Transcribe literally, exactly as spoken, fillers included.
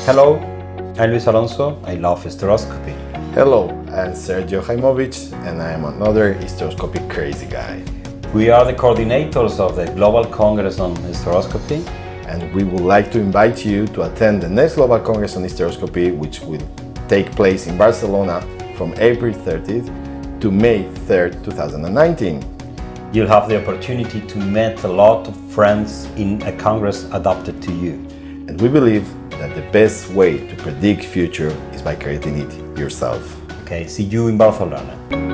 Hello, I'm Luis Alonso. I love hysteroscopy. Hello, I'm Sergio Jaimovich, and I am another hysteroscopy crazy guy. We are the coordinators of the Global Congress on Hysteroscopy. And we would like to invite you to attend the next Global Congress on Hysteroscopy, which will take place in Barcelona from April thirtieth to May third, two thousand nineteen. You'll have the opportunity to meet a lot of friends in a congress adapted to you. And we believe that the best way to predict future is by creating it yourself. Okay, see you in Barcelona.